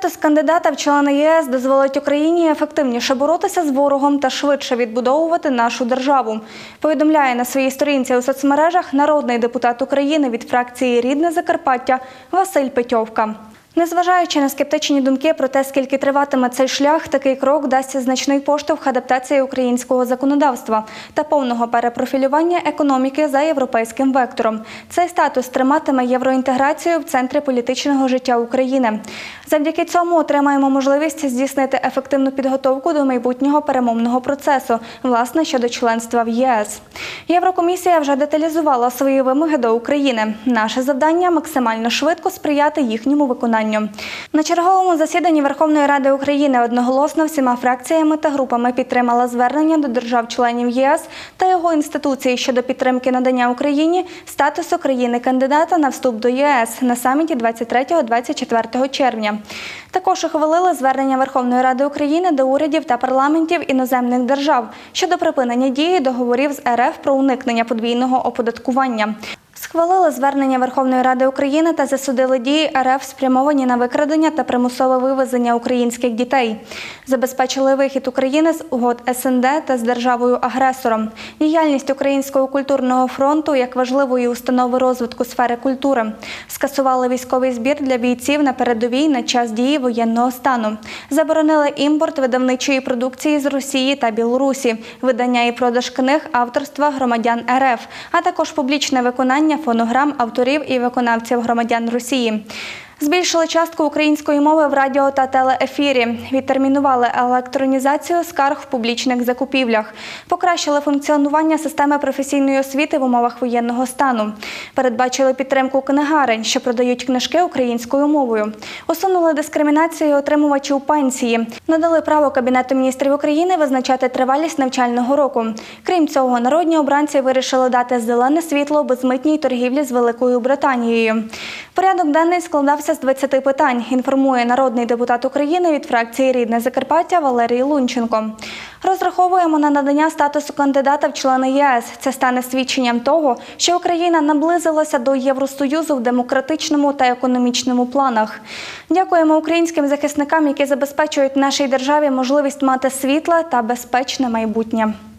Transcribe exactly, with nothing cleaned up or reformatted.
Статус кандидата в члени ЄС дозволить Україні ефективніше боротися з ворогом та швидше відбудовувати нашу державу. Повідомляє на своїй сторінці у соцмережах народний депутат України від фракції «Рідне Закарпаття» Василь Петьовка. Незважаючи на скептичні думки про те, скільки триватиме цей шлях, такий крок дасть значний поштовх адаптації українського законодавства та повного перепрофілювання економіки за європейським вектором. Цей статус триматиме євроінтеграцію в центрі політичного життя України. Завдяки цьому отримаємо можливість здійснити ефективну підготовку до майбутнього перемовного процесу, власне, щодо членства в ЄС. Єврокомісія вже деталізувала свої вимоги до України. Наше завдання – максимально швидко сприяти їхньому виконанню. На черговому засіданні Верховної Ради України одноголосно всіма фракціями та групами підтримала звернення до держав-членів ЄС та його інституцій щодо підтримки надання Україні статусу країни-кандидата на вступ до ЄС на саміті двадцять третього - двадцять четвертого червня. Також ухвалили звернення Верховної Ради України до урядів та парламентів іноземних держав щодо припинення дії договорів з РФ про уникнення подвійного оподаткування. Схвалили звернення Верховної Ради України та засудили дії РФ, спрямовані на викрадення та примусове вивезення українських дітей. Забезпечили вихід України з угод ес ен де та з державою-агресором. Діяльність Українського культурного фронту як важливої установи розвитку сфери культури. Скасували військовий збір для бійців на передовій на час дії воєнного стану. Заборонили імпорт видавничої продукції з Росії та Білорусі, видання і продаж книг авторства громадян РФ, а також публічне виконання фонограм авторів і виконавців громадян Росії. Збільшили частку української мови в радіо та телеефірі, відтермінували електронізацію скарг в публічних закупівлях, покращили функціонування системи професійної освіти в умовах воєнного стану, передбачили підтримку книгарень, що продають книжки українською мовою, усунули дискримінацію отримувачів пенсії, надали право Кабінету міністрів України визначати тривалість навчального року. Крім цього, народні обранці вирішили дати зелене світло безмитній торгівлі з Великою Британією. Порядок денний складався з двадцяти питань, інформує народний депутат України від фракції «Рідне Закарпаття» Валерій Лунченко. Розраховуємо на надання статусу кандидата в члени ЄС. Це стане свідченням того, що Україна наблизилася до Євросоюзу в демократичному та економічному планах. Дякуємо українським захисникам, які забезпечують нашій державі можливість мати світле та безпечне майбутнє.